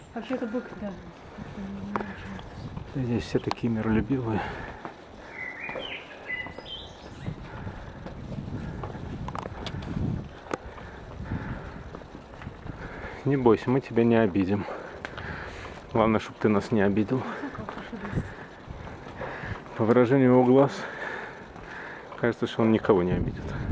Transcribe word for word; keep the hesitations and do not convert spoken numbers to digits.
Вообще это бык, да. Здесь все такие миролюбивые. Не бойся, мы тебя не обидим. Главное, чтобы ты нас не обидел. По выражению его глаз, кажется, что он никого не обидит.